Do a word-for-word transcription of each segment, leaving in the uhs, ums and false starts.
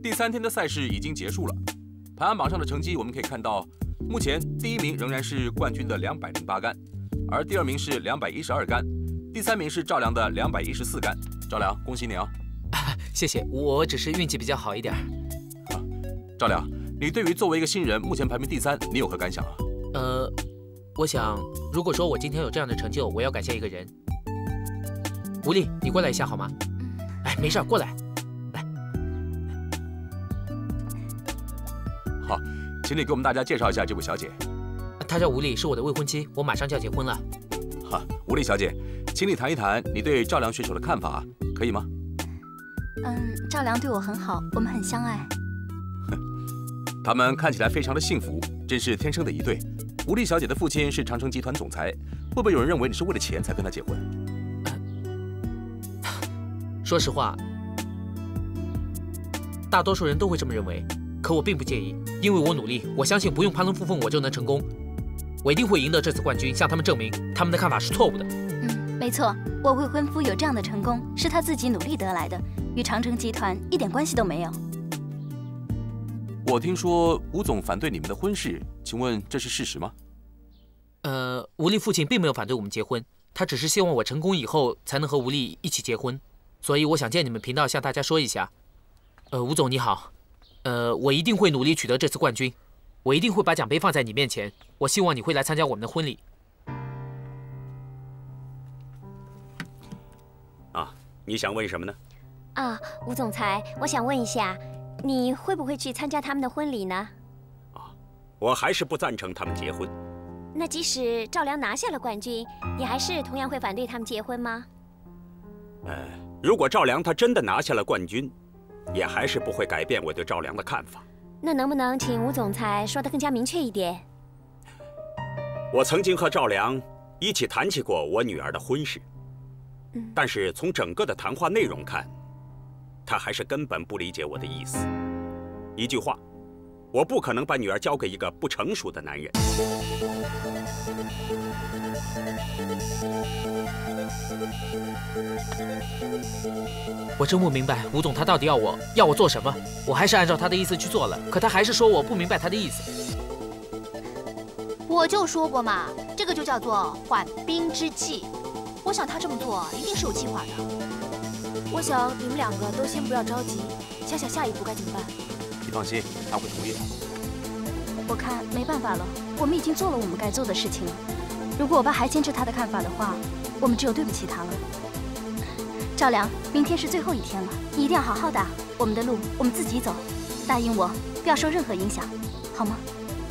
第三天的赛事已经结束了，排行榜上的成绩我们可以看到，目前第一名仍然是冠军的两百零八杆，而第二名是两百一十二杆，第三名是赵良的两百一十四杆。赵良，恭喜你啊！ 谢谢，我只是运气比较好一点。 啊，赵良，你对于作为一个新人，目前排名第三，你有何感想啊？ 呃，我想，如果说我今天有这样的成就，我要感谢一个人。吴丽，你过来一下好吗？哎，没事，过来。 好，请你给我们大家介绍一下这位小姐。 她叫吴丽，是我的未婚妻，我马上就要结婚了。 哈，吴丽小姐，请你谈一谈你对赵良选手的看法，可以吗？ 嗯，赵良对我很好，我们很相爱。 哼，他们看起来非常的幸福，真是天生的一对。吴丽小姐的父亲是长城集团总裁，会不会有人认为你是为了钱才跟他结婚？ 呃、说实话，大多数人都会这么认为。 可我并不介意，因为我努力，我相信不用攀龙附凤我就能成功，我一定会赢得这次冠军，向他们证明他们的看法是错误的。 嗯，没错，我未婚夫有这样的成功是他自己努力得来的，与长城集团一点关系都没有。 我听说吴总反对你们的婚事，请问这是事实吗？ 呃，吴丽父亲并没有反对我们结婚，他只是希望我成功以后才能和吴丽一起结婚，所以我想借你们频道向大家说一下，呃，吴总你好。 呃，我一定会努力取得这次冠军，我一定会把奖杯放在你面前。我希望你会来参加我们的婚礼。 啊，你想问什么呢？ 啊，吴总裁，我想问一下，你会不会去参加他们的婚礼呢？ 啊，我还是不赞成他们结婚。 那即使赵良拿下了冠军，你还是同样会反对他们结婚吗？ 呃，如果赵良他真的拿下了冠军。 也还是不会改变我对赵良的看法。 那能不能请吴总裁说得更加明确一点？ 我曾经和赵良一起谈起过我女儿的婚事，嗯、但是从整个的谈话内容看，他还是根本不理解我的意思。一句话，我不可能把女儿交给一个不成熟的男人。 我真不明白吴总他到底要我要我做什么，我还是按照他的意思去做了，可他还是说我不明白他的意思。 我就说过嘛，这个就叫做缓兵之计。我想他这么做一定是有计划的。 我想你们两个都先不要着急，想想下一步该怎么办。 你放心，他会同意的。 我看没办法了，我们已经做了我们该做的事情了。如果我爸还坚持他的看法的话，我们只有对不起他了。 赵良，明天是最后一天了，你一定要好好打。我们的路我们自己走，答应我，不要受任何影响，好吗？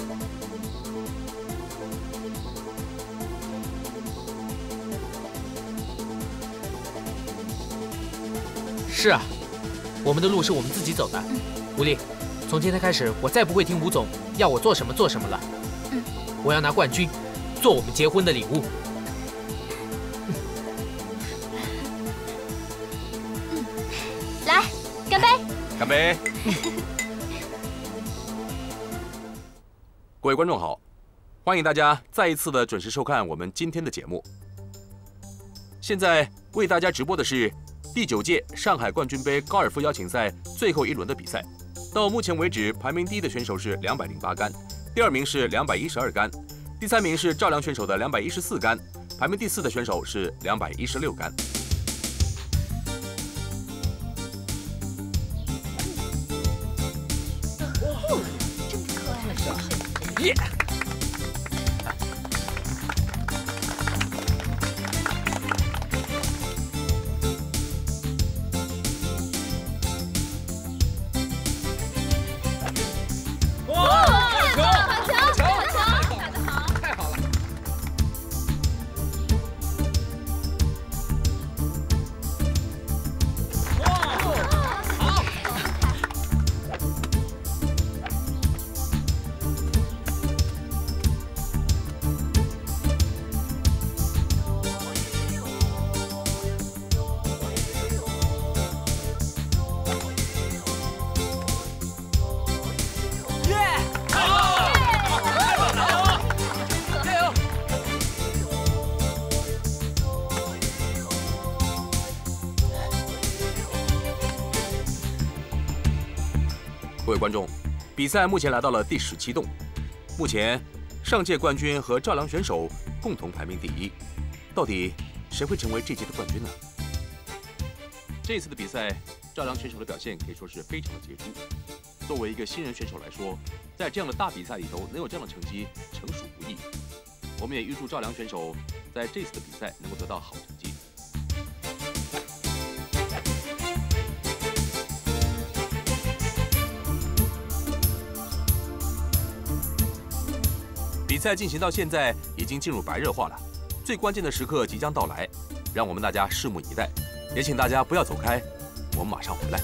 是啊，我们的路是我们自己走的。嗯、吴丽，从今天开始，我再不会听吴总要我做什么做什么了。嗯，我要拿冠军，做我们结婚的礼物。 干杯！ 干杯！各位观众好，欢迎大家再一次的准时收看我们今天的节目。现在为大家直播的是第九届上海冠军杯高尔夫邀请赛最后一轮的比赛。到目前为止，排名第一的选手是两百零八杆，第二名是两百一十二杆，第三名是赵良选手的两百一十四杆，排名第四的选手是两百一十六杆。 耶！ 哇！好球！好球！好球！打得好！ 太好了！哇！好！ 哇！ 各位观众，比赛目前来到了第十七洞，目前上届冠军和赵良选手共同排名第一，到底谁会成为这届的冠军呢？这次的比赛，赵良选手的表现可以说是非常的杰出。作为一个新人选手来说，在这样的大比赛里头能有这样的成绩，诚属不易。我们也预祝赵良选手在这次的比赛能够得到好成绩。 比赛进行到现在，已经进入白热化了，最关键的时刻即将到来，让我们大家拭目以待。也请大家不要走开，我们马上回来。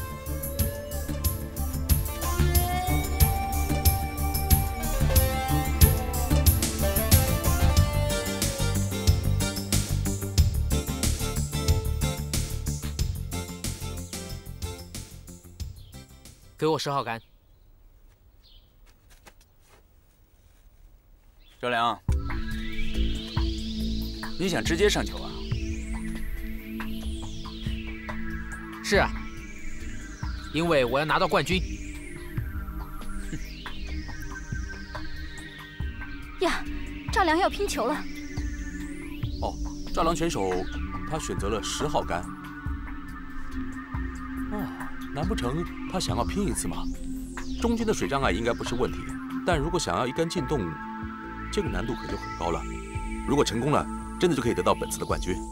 给我十号杆。 赵良，你想直接上球啊？ 是啊，因为我要拿到冠军。 呀，赵良要拼球了。 哦，赵良选手他选择了十号杆。哦，难不成他想要拼一次吗？中间的水障碍应该不是问题，但如果想要一杆进洞。 这个难度可就很高了。如果成功了，真的就可以得到本次的冠军。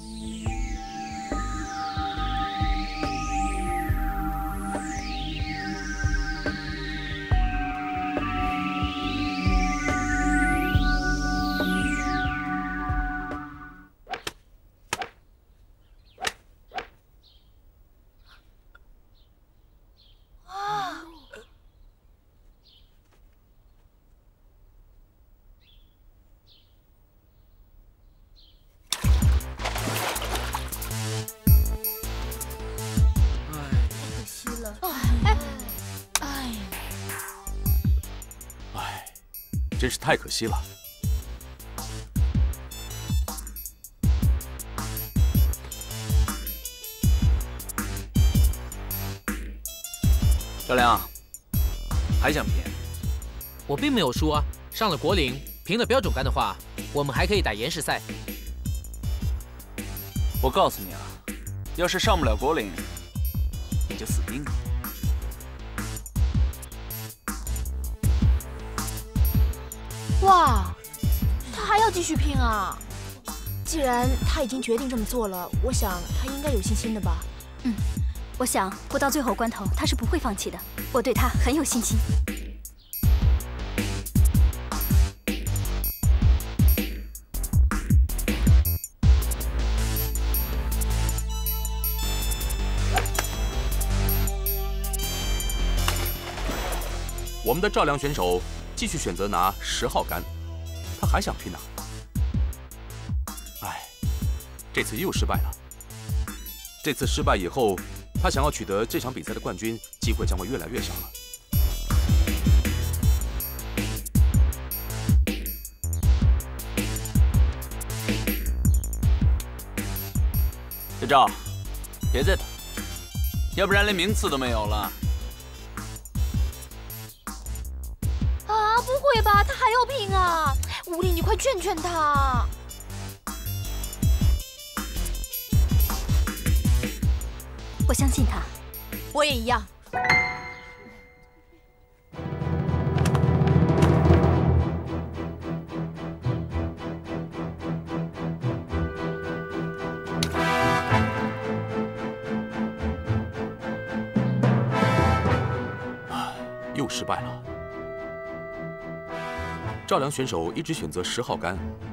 真是太可惜了。 赵良，还想拼？ 我并没有输啊，上了国岭，凭了标准杆的话，我们还可以打岩石赛。 我告诉你啊，要是上不了国岭，你就死定了。 哇，他还要继续拼啊！既然他已经决定这么做了，我想他应该有信心的吧。 嗯，我想不到最后关头他是不会放弃的，我对他很有信心。 我们的赵良选手。 继续选择拿十号杆，他还想拼呢。哎，这次又失败了。这次失败以后，他想要取得这场比赛的冠军，机会将会越来越小了。 小赵，别再打，要不然连名次都没有了。 啊，不会吧，他还要拼啊！吴丽，你快劝劝他。 我相信他。 我也一样。 又失败了。 赵良选手一直选择十号杆，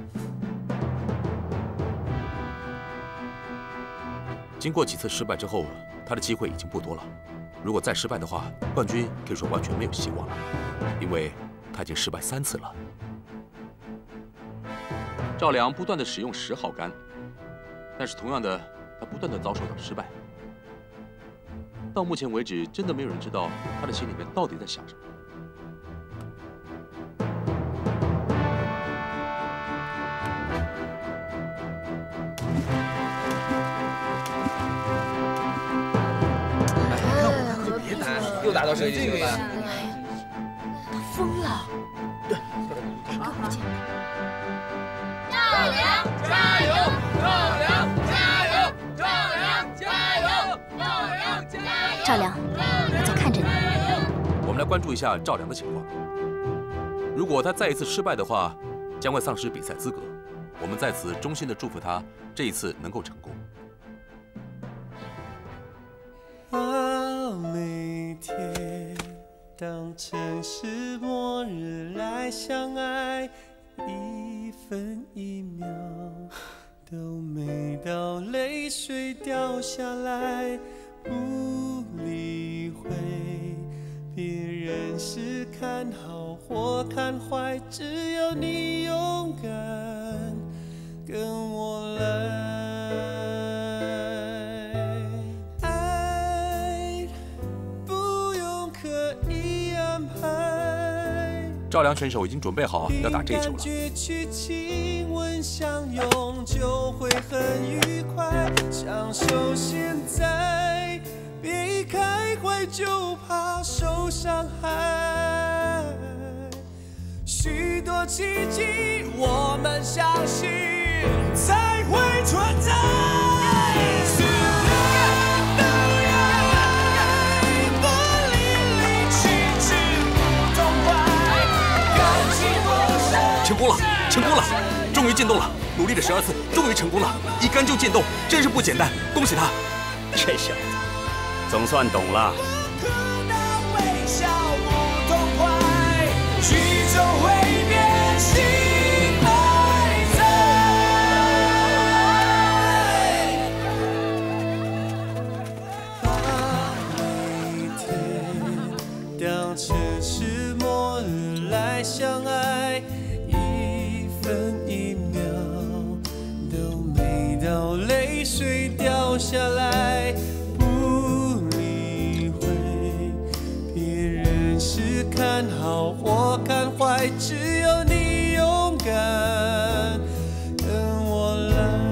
经过几次失败之后，他的机会已经不多了。如果再失败的话，冠军可以说完全没有希望了，因为他已经失败三次了。赵良不断的使用十号杆，但是同样的，他不断的遭受到失败。到目前为止，真的没有人知道他的心里面到底在想什么。 别又打到设计去了。 他疯了。 给我们见。 赵良，加油！赵良，加油！赵良，加油！赵良，加油！ 赵良，我在看着你。 我们来关注一下赵良的情况。如果他再一次失败的话，将会丧失比赛资格。我们在此衷心的祝福他这一次能够成功。 啊，每天当城市末日来相爱，一分一秒都没到泪水掉下来，不理会别人是看好或看坏，只要你勇敢跟我来。 赵良选手已经准备好要打这一球了。 亲吻相拥就会很愉快，享受现在，别一开怀就怕受伤害。许多奇迹，我们相信才会存在。 成功了，成功了，终于进洞了！努力了十二次，终于成功了，一杆就进洞，真是不简单，恭喜他！ 这小子总算懂了。 当城市末日来相爱，一分一秒都没到泪水掉下来，不理会别人是看好或看坏，只要你勇敢跟我来。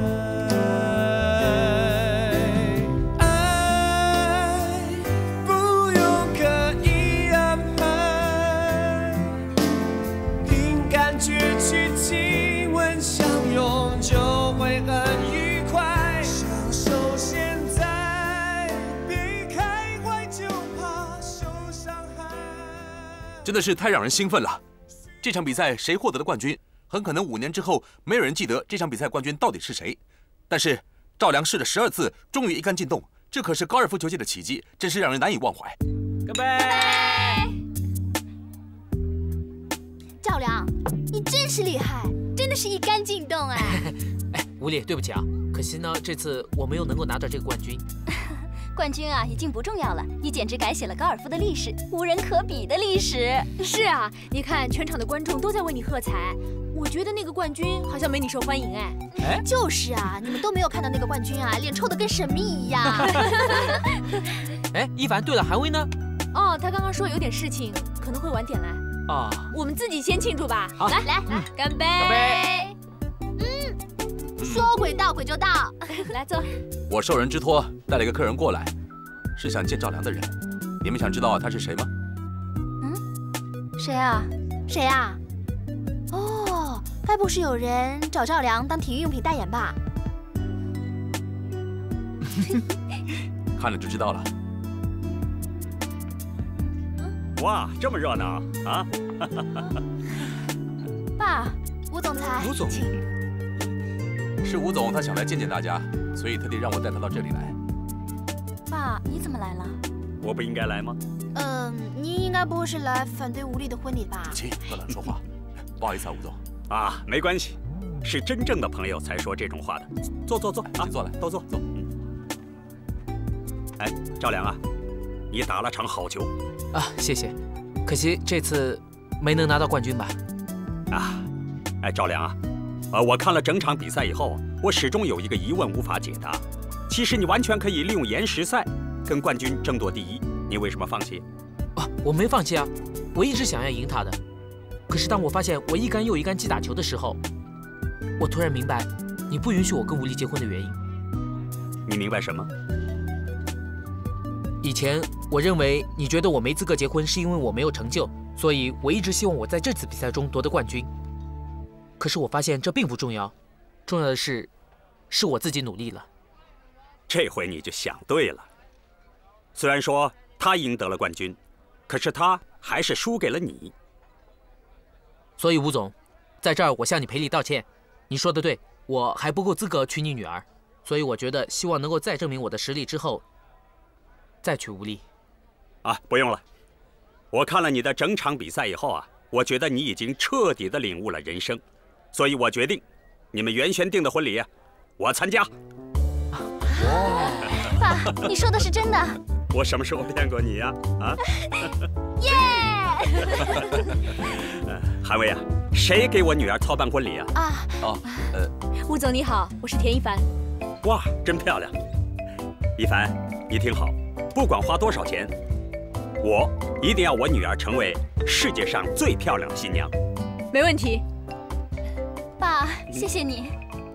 真的是太让人兴奋了！这场比赛谁获得了冠军，很可能五年之后没有人记得这场比赛冠军到底是谁。但是赵良试了十二次，终于一杆进洞，这可是高尔夫球界的奇迹，真是让人难以忘怀。 干杯！ 赵良，你真是厉害，真的是一杆进洞哎！ 哎，吴丽，对不起啊，可惜呢，这次我没有能够拿到这个冠军。 冠军啊，已经不重要了，你简直改写了高尔夫的历史，无人可比的历史。 是啊，你看全场的观众都在为你喝彩，我觉得那个冠军好像没你受欢迎哎。 哎， 就是啊，你们都没有看到那个冠军啊，脸臭得跟神秘一样。 哎，一凡，对了，韩威呢？ 哦，他刚刚说有点事情，可能会晚点来。 啊， 我们自己先庆祝吧。 好， 来来， 嗯、 干杯！ 干杯！ 嗯，说鬼到鬼就到。 来坐。 我受人之托带了一个客人过来，是想见赵良的人。你们想知道他是谁吗？ 嗯，谁啊？ 谁啊？哦，该不是有人找赵良当体育用品代言吧？ 看了就知道了。 哇，这么热闹啊！ 爸，吴总裁， 吴总，是吴总，他想来见见大家，所以特地让我带他到这里来。 爸，你怎么来了？ 我不应该来吗？ 嗯，您应该不会是来反对吴丽的婚礼吧？ 请不乱说话。不好意思啊，吴总。 啊，没关系，是真正的朋友才说这种话的。坐坐坐， 请坐来， 都坐坐。嗯。哎，赵良啊，你打了场好球。 啊，谢谢。可惜这次没能拿到冠军吧？ 啊，哎，赵良啊，呃，我看了整场比赛以后，我始终有一个疑问无法解答。其实你完全可以利用延时赛跟冠军争夺第一，你为什么放弃？ 啊，我没放弃啊，我一直想要赢他的。可是当我发现我一杆又一杆击打球的时候，我突然明白你不允许我跟吴丽结婚的原因。 你明白什么？ 以前我认为你觉得我没资格结婚，是因为我没有成就，所以我一直希望我在这次比赛中夺得冠军。可是我发现这并不重要，重要的是，是我自己努力了。 这回你就想对了。虽然说他赢得了冠军，可是他还是输给了你。 所以吴总，在这儿我向你赔礼道歉。你说的对，我还不够资格娶你女儿，所以我觉得希望能够再证明我的实力之后，再娶吴丽。 啊，不用了。我看了你的整场比赛以后啊，我觉得你已经彻底的领悟了人生，所以我决定，你们原先定的婚礼，我参加。 爸，你说的是真的？ 我什么时候骗过你呀？啊？ 耶！ 韩薇啊，谁给我女儿操办婚礼啊？ 啊哦，呃， 吴总你好，我是田一凡。 哇，真漂亮！一凡，你听好，不管花多少钱，我一定要我女儿成为世界上最漂亮的新娘。 没问题。 爸，谢谢你。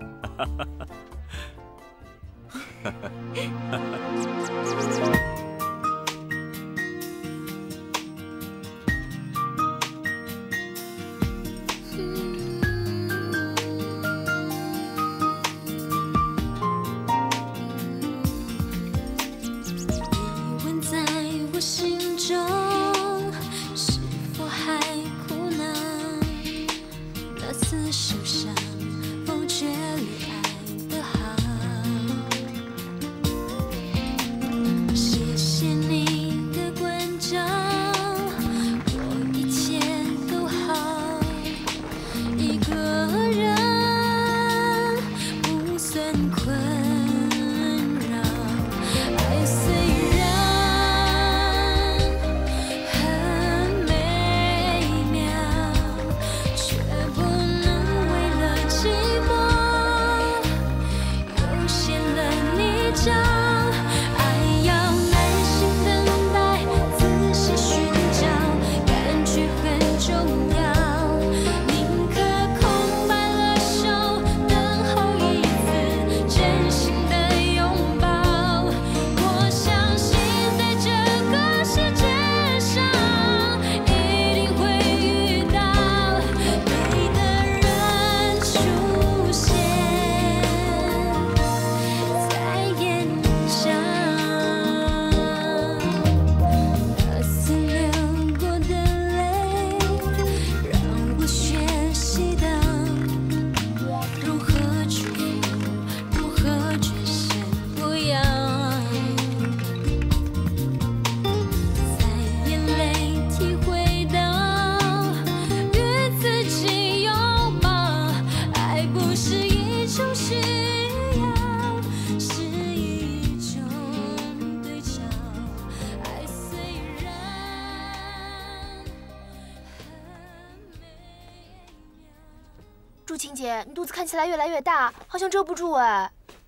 祝晴姐，你肚子看起来越来越大，好像遮不住哎。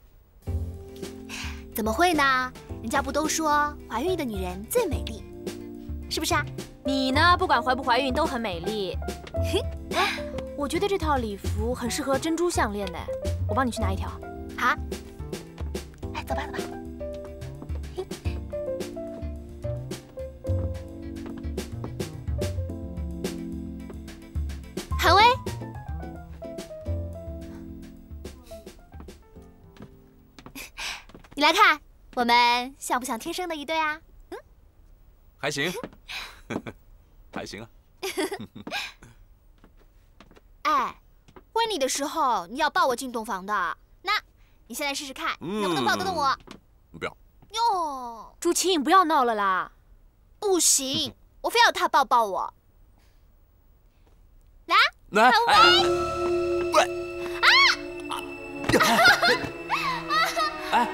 怎么会呢？人家不都说怀孕的女人最美丽，是不是啊？ 你呢，不管怀不怀孕都很美丽。哎，我觉得这套礼服很适合珍珠项链呢，我帮你去拿一条。 好。哎，走吧走吧。韩薇。你来看，我们像不像天生的一对啊？嗯， 还行，还行啊。 哎，婚礼的时候你要抱我进洞房的，那你现在试试看，能不能抱得动我？ 不要。 哟， 朱青，不要闹了啦！ 不行，我非要他抱抱我。来， 来， 韩薇。 啊！哎。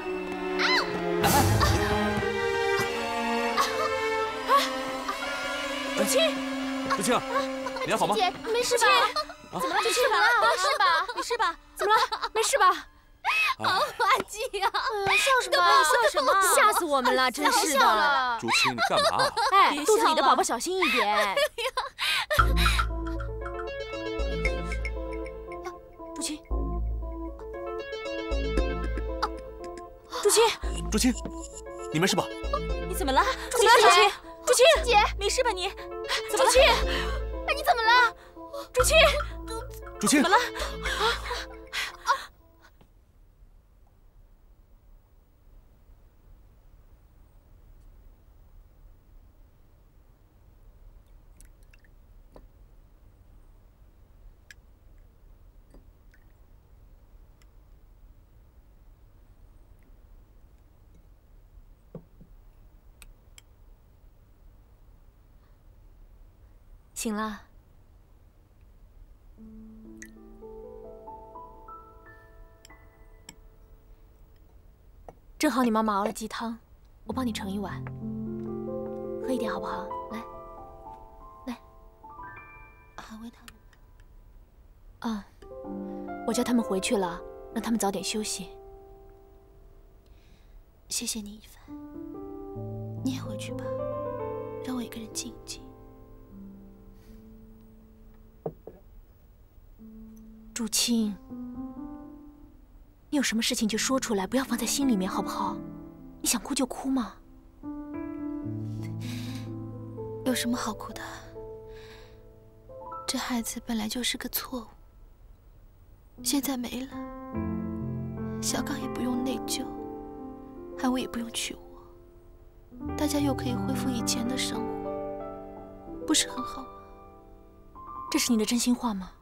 朱青， 朱青，你还好吗？ 姐，没事吧？怎么了？没事吧？没事吧？没事吧？怎么了？没事吧？ 好滑稽呀！ 笑什么？笑什么？吓死我们了！真是的。 朱青，你干嘛？ 哎，肚子里的宝宝小心一点。朱青，朱青， 朱青，你没事吧？ 你怎么了？ 朱青，朱青，朱青， 姐， 没事吧你？ 怎么了？朱青，哎，你怎么了？朱青， 朱青， 怎么了？醒了。正好你妈妈熬了鸡汤，我帮你盛一碗，喝一点好不好？来，来。 还为他们。 啊，我叫他们回去了，让他们早点休息。 谢谢你，一帆。你也回去吧，让我一个人静一静。 朱青，你有什么事情就说出来，不要放在心里面，好不好？你想哭就哭嘛。 有什么好哭的？这孩子本来就是个错误，现在没了，小刚也不用内疚，韩伟也不用娶我，大家又可以恢复以前的生活，不是很好吗？ 这是你的真心话吗？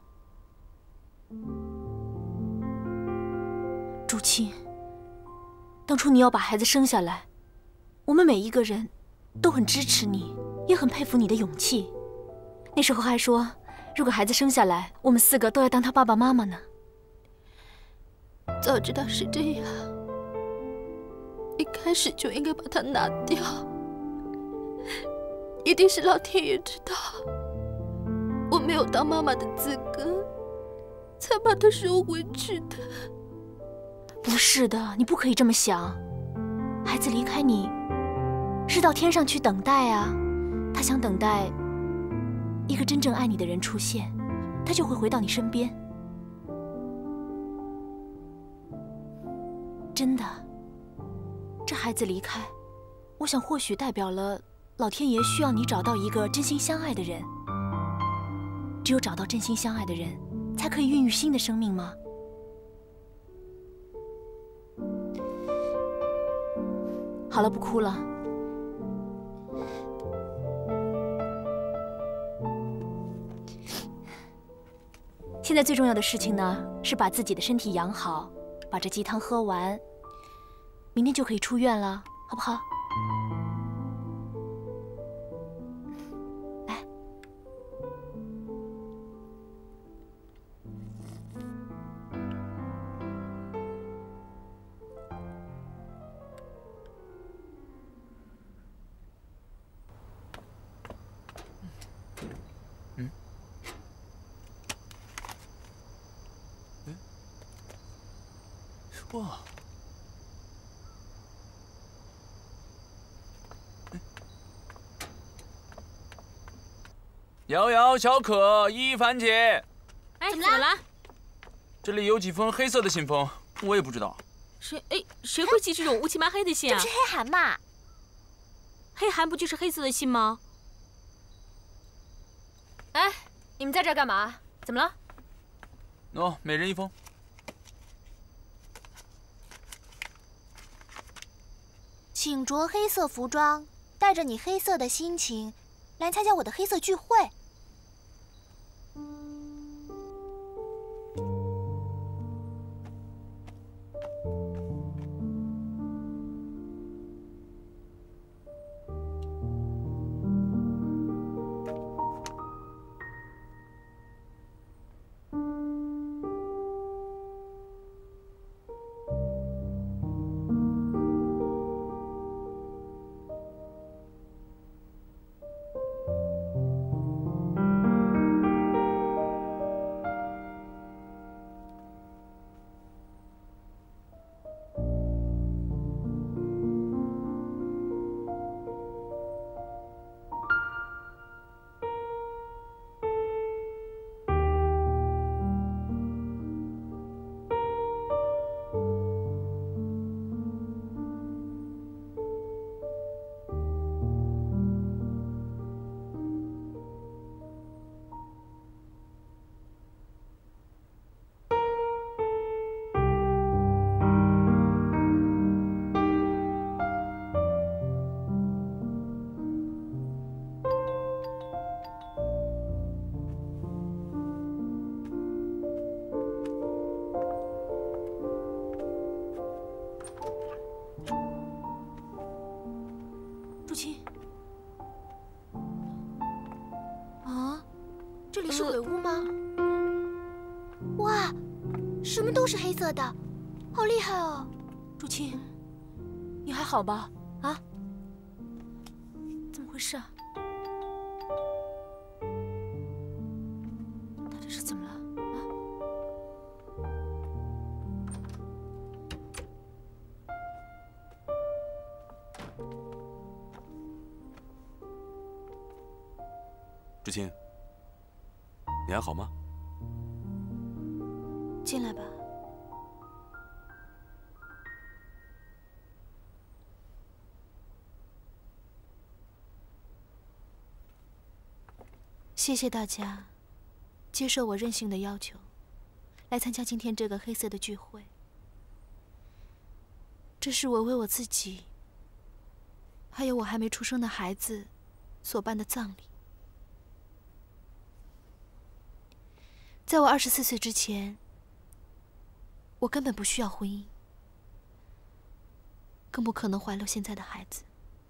朱青，当初你要把孩子生下来，我们每一个人都很支持你，也很佩服你的勇气。那时候还说，如果孩子生下来，我们四个都要当他爸爸妈妈呢。 早知道是这样，一开始就应该把他拿掉。一定是老天爷知道我没有当妈妈的资格，才把他收回去的。 不是的，你不可以这么想。孩子离开你，是到天上去等待啊。他想等待一个真正爱你的人出现，他就会回到你身边。真的，这孩子离开，我想或许代表了老天爷需要你找到一个真心相爱的人。只有找到真心相爱的人，才可以孕育新的生命吗？好了，不哭了。现在最重要的事情呢，是把自己的身体养好，把这鸡汤喝完，明天就可以出院了，好不好？来。 嗯。哇！瑶瑶、小可、一凡姐， 哎，怎么了？ 这里有几封黑色的信封，我也不知道。 谁哎，谁会寄这种乌漆麻黑的信啊？ 这不是黑函嘛？ 黑函不就是黑色的信吗？ 哎，你们在这儿干嘛？怎么了？ 喏、哦，每人一封。 请着黑色服装，带着你黑色的心情，来参加我的黑色聚会。 这里是鬼屋吗？ 哇，什么都是黑色的，好厉害哦！ 朱青，你还好吧？啊？怎么回事啊？他这是怎么了？啊？ 知青，你还好吗？ 进来吧。谢谢大家接受我任性的要求，来参加今天这个黑色的聚会。这是我为我自己，还有我还没出生的孩子所办的葬礼。在我二十四岁之前，我根本不需要婚姻，更不可能怀了现在的孩子，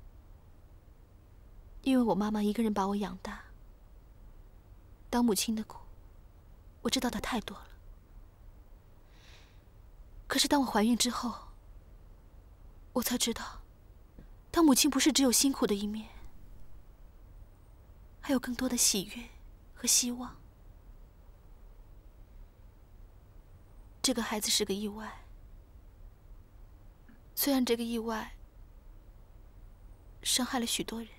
因为我妈妈一个人把我养大。当母亲的苦，我知道的太多了。可是当我怀孕之后，我才知道，当母亲不是只有辛苦的一面，还有更多的喜悦和希望。这个孩子是个意外，虽然这个意外伤害了许多人。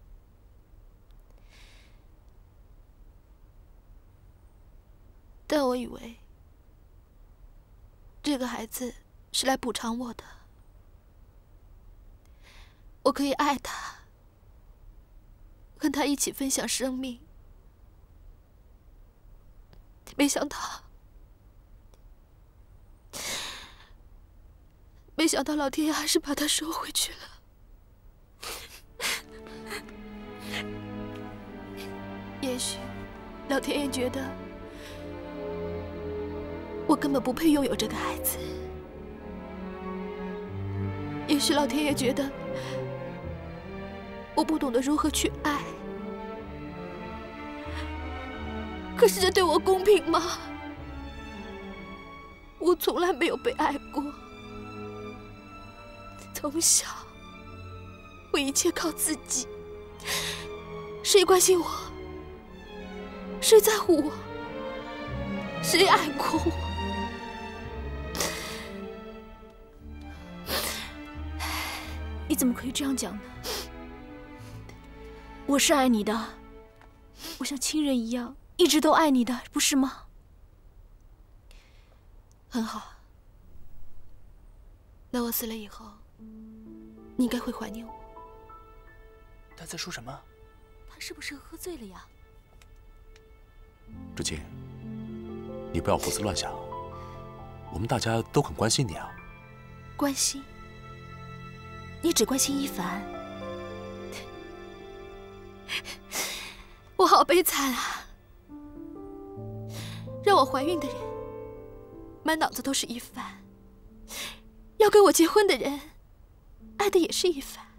但我以为，这个孩子是来补偿我的，我可以爱他，跟他一起分享生命。没想到，没想到老天爷还是把他收回去了。也许，老天爷觉得我根本不配拥有这个孩子，也许老天爷觉得我不懂得如何去爱。可是这对我公平吗？我从来没有被爱过，从小我一切靠自己，谁关心我？谁在乎我？谁爱过我？你怎么可以这样讲呢？我是爱你的，我像亲人一样，一直都爱你的，不是吗？很好，那我死了以后，你应该会怀念我。 他在说什么？ 他是不是喝醉了呀？ 知青，你不要胡思乱想，我们大家都很关心你啊。 关心？你只关心一凡？我好悲惨啊！让我怀孕的人，满脑子都是一凡；要跟我结婚的人，爱的也是一凡。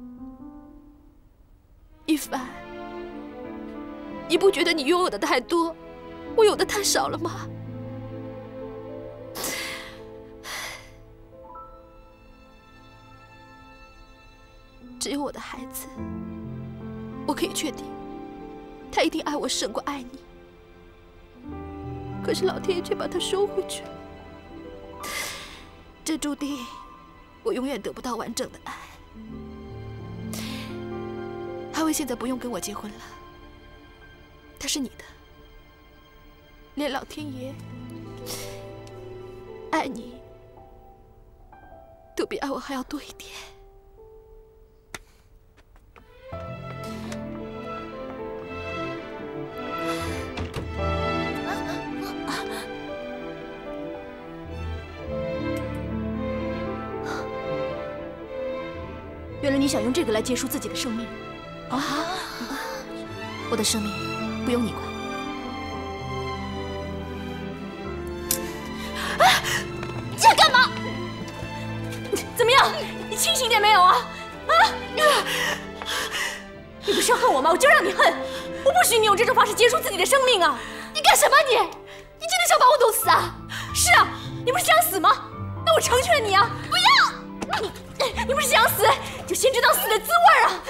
一凡，你不觉得你拥有的太多，我有的太少了吗？只有我的孩子，我可以确定，他一定爱我胜过爱你。可是老天爷却把他收回去了，这注定我永远得不到完整的爱。阿威现在不用跟我结婚了，他是你的，连老天爷爱你都比爱我还要多一点。原来你想用这个来结束自己的生命啊！我的生命不用你管。啊！你想干嘛？怎么样？你清醒点没有啊？啊！你不是是要恨我吗？我就让你恨！我不许你用这种方式结束自己的生命啊！你干什么你？你真的想把我弄死啊？是啊，你不是想死吗？那我成全你啊！不要！你你不是想死，就先知道死的滋味啊！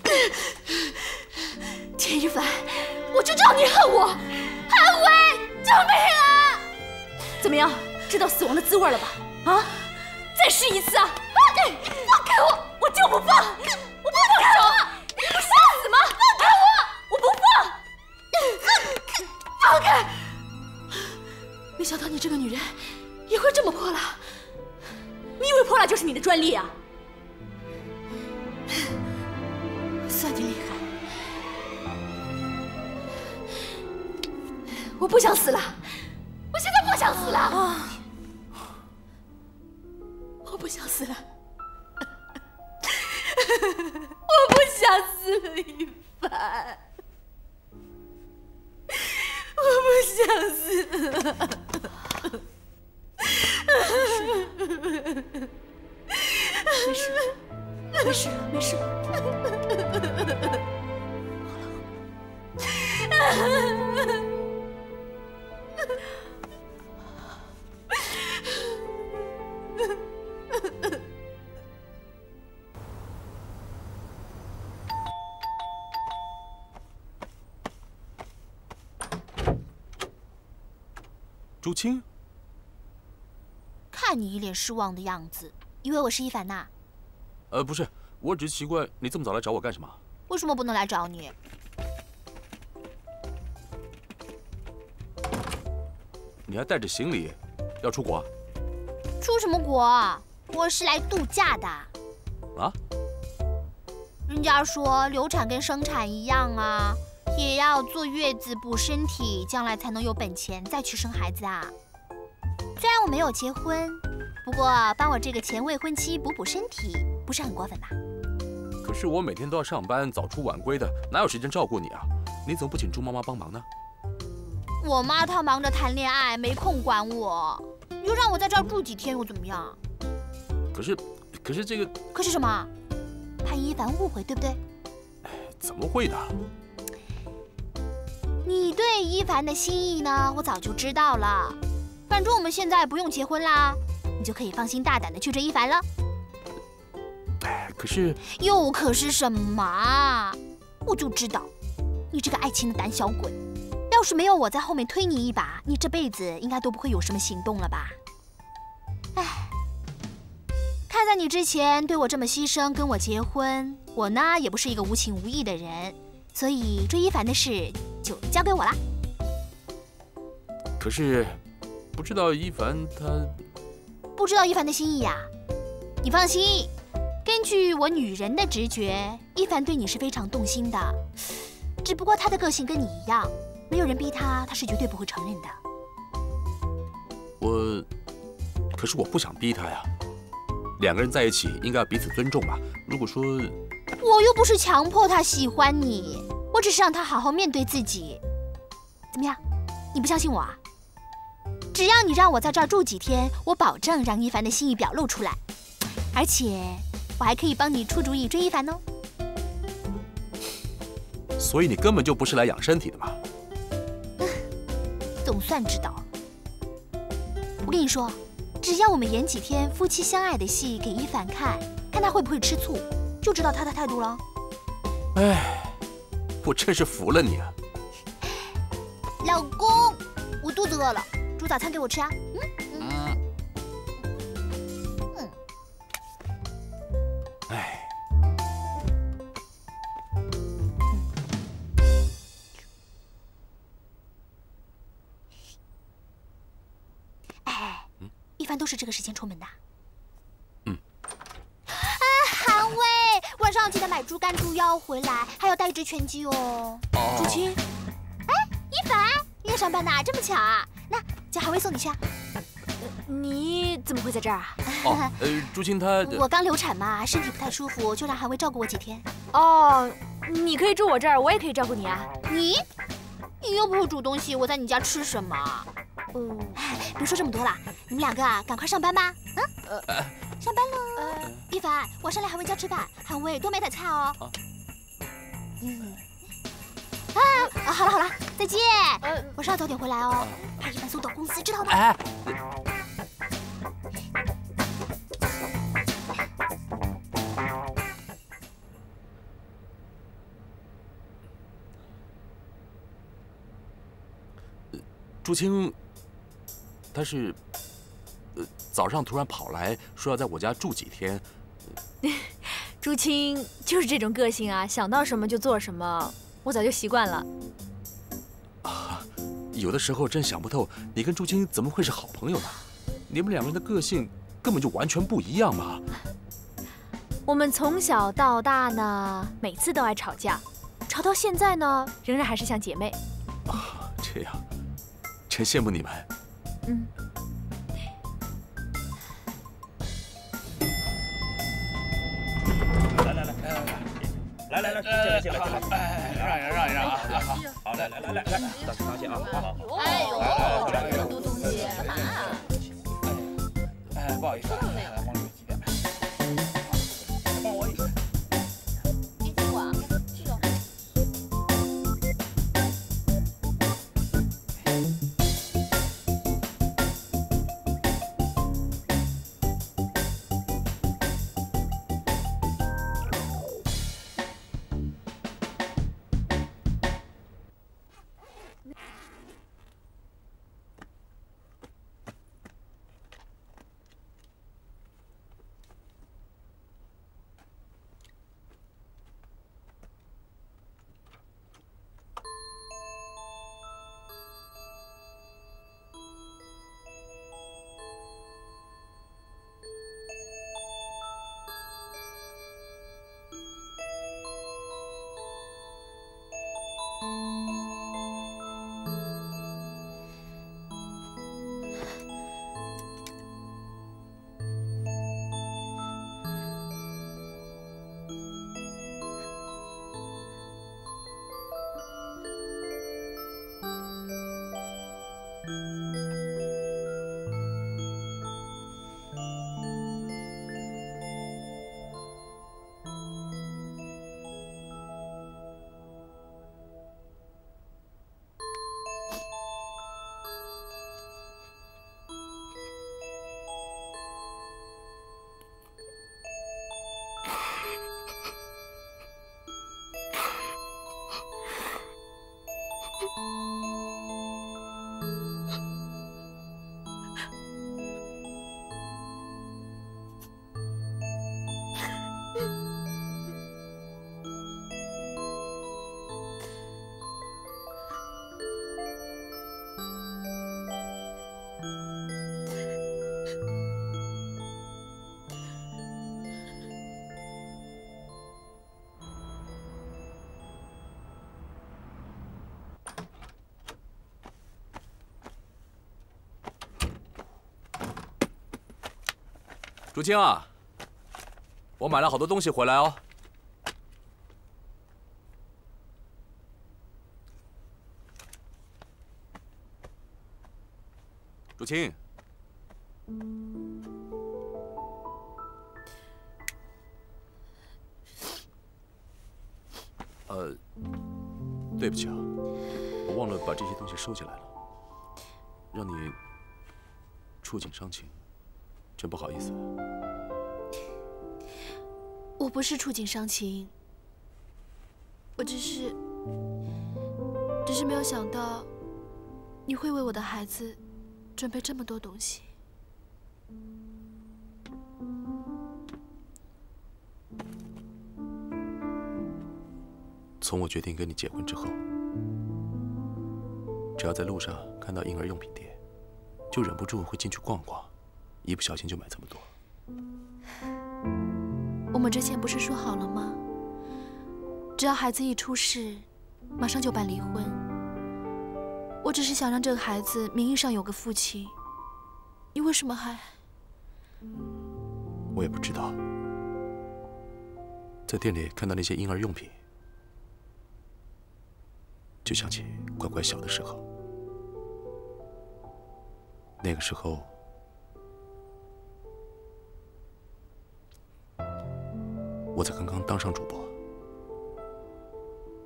田一凡，我就知道你恨我，韩伟，救命啊！怎么样，知道死亡的滋味了吧？啊，再试一次啊！放开我，我就不放！我不放手！你不是要死吗？放开我！我不放！放开！没想到你这个女人也会这么泼辣！你以为泼辣就是你的专利啊？算你厉害！我不想死了，我现在不想死了！啊、我不想死了，我不想死了，一凡，我不想死了。没事，没事，没事。好了。 朱青， 看你一脸失望的样子，以为我是伊凡呐？ 呃，不是，我只是奇怪你这么早来找我干什么？ 为什么不能来找你？ 你还带着行李要出国啊？ 出什么国啊？我是来度假的。 啊？ 人家说流产跟生产一样啊。也要坐月子补身体，将来才能有本钱再去生孩子啊。虽然我没有结婚，不过帮我这个前未婚妻补补身体，不是很过分吧？ 可是我每天都要上班，早出晚归的，哪有时间照顾你啊？你怎么不请朱妈妈帮忙呢？ 我妈她忙着谈恋爱，没空管我，你就让我在这儿住几天又怎么样？ 可是，可是这个…… 可是什么？怕伊凡误会，对不对？ 怎么会的？ 你对伊凡的心意呢，我早就知道了。反正我们现在不用结婚啦，你就可以放心大胆的去追伊凡了。 哎，可是又可是什么啊？我就知道，你这个爱情的胆小鬼，要是没有我在后面推你一把，你这辈子应该都不会有什么行动了吧？哎，看在你之前对我这么牺牲，跟我结婚，我呢也不是一个无情无义的人，所以追伊凡的事就交给我啦。 可是，不知道伊凡他…… 不知道伊凡的心意呀？你放心，根据我女人的直觉，伊凡对你是非常动心的。只不过他的个性跟你一样，没有人逼他，他是绝对不会承认的。 我……可是我不想逼他呀。两个人在一起应该要彼此尊重吧？如果说…… 我又不是强迫他喜欢你，我只是让他好好面对自己。怎么样？你不相信我啊？只要你让我在这儿住几天，我保证让伊凡的心意表露出来，而且我还可以帮你出主意追伊凡哦。 所以你根本就不是来养身体的嘛？ 总算知道了。我跟你说，只要我们演几天夫妻相爱的戏给伊凡看，看他会不会吃醋，就知道他的态度了。 哎，我真是服了你啊！ 老公，我肚子饿了，煮早餐给我吃啊。嗯嗯嗯。哎。 哎，一般都是这个时间出门的。 嗯。 啊，韩威，晚上记得买猪肝、猪腰回来，还要带一只全鸡哦。 哦。 朱青。一凡，你也上班呢？这么巧啊？那叫韩威送你去啊。 你怎么会在这儿啊？ 哦，呃，朱青她…… 我刚流产嘛，身体不太舒服，就让韩威照顾我几天。 哦，你可以住我这儿，我也可以照顾你啊。 你，你又不会煮东西，我在你家吃什么？ 嗯， 别说这么多了，你们两个啊，赶快上班吧。嗯，呃、上班喽。呃，一凡，晚上来韩威家吃饭，韩威多买点菜哦。 嗯。啊，好了好了，再见。我是要早点回来哦，怕一半送到公司，知道吗？ 哎。朱青，他是，呃，早上突然跑来说要在我家住几天。 朱青就是这种个性啊，想到什么就做什么，我早就习惯了。 啊，有的时候真想不透，你跟朱青怎么会是好朋友呢？你们两个人的个性根本就完全不一样嘛。 我们从小到大呢，每次都爱吵架，吵到现在呢，仍然还是像姐妹。 啊，这样。真羡慕你们。 嗯。 来来来来来来，进来进来进来，哎，让一让让一让啊！好，好，来来来来来，当心当心啊！好好好。哎呦，这么多东西，干嘛？哎，不好意思啊，王律几点？帮我一下。你听我啊，去哦。 朱青啊，我买了好多东西回来哦。朱青，呃，对不起啊，我忘了把这些东西收起来了，让你触景伤情。 真不好意思， 我不是触景伤情，我只是，只是没有想到你会为我的孩子准备这么多东西。 从我决定跟你结婚之后，只要在路上看到婴儿用品店，就忍不住会进去逛逛。 一不小心就买这么多。 我们之前不是说好了吗？只要孩子一出世，马上就办离婚。我只是想让这个孩子名义上有个父亲，你为什么还…… 我也不知道。在店里看到那些婴儿用品，就想起乖乖小的时候。那个时候。 我才刚刚当上主播，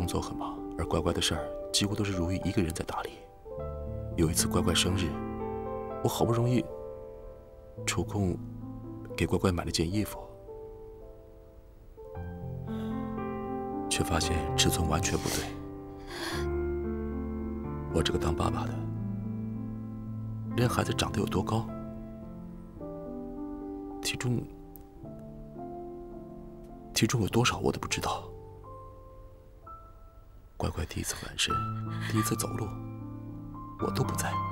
工作很忙，而乖乖的事儿几乎都是如意一个人在打理。有一次乖乖生日，我好不容易抽空给乖乖买了件衣服，却发现尺寸完全不对。我这个当爸爸的，连孩子长得有多高、体重、体重有多少我都不知道。乖乖第一次翻身，第一次走路，我都不在。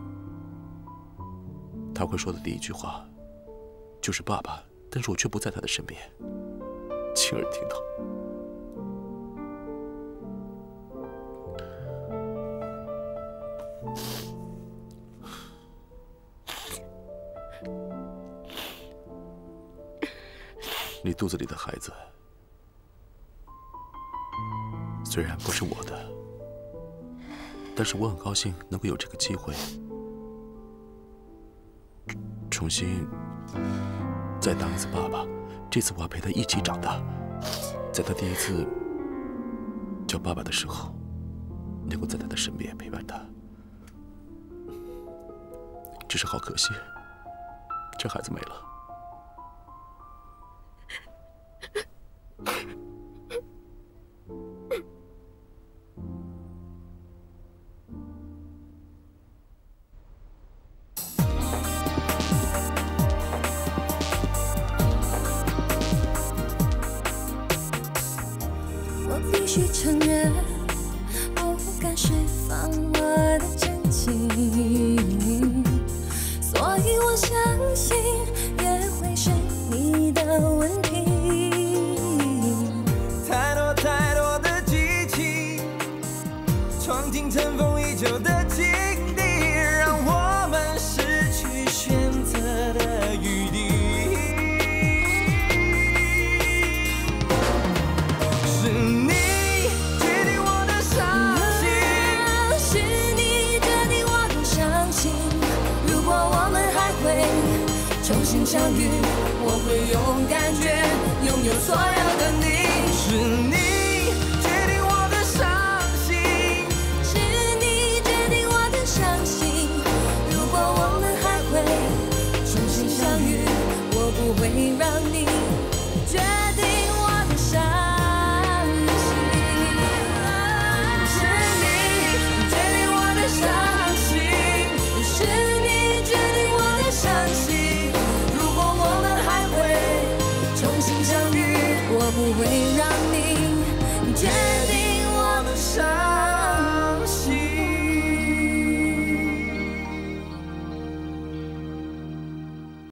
他会说的第一句话就是爸爸，但是我却不在他的身边，亲耳听到。你肚子里的孩子虽然不是我的，但是我很高兴能够有这个机会，重新再当一次爸爸。这次我要陪他一起长大，在他第一次叫爸爸的时候，能够在他的身边陪伴他。只是好可惜，这孩子没了。 必须承认，我不敢释放我的真情，所以我相信约会是你的问题。 太多太多的激情，闯进尘封已久的境地，让我们失去选择的余地。 重新相遇，我会用感觉拥有所有的你。 是你决定我的伤心， 是你决定我的伤心。如果我们还会重新相遇，我不会让你决定我的伤心。是你决定我的伤心，是你决定我的伤心。 我不会让你决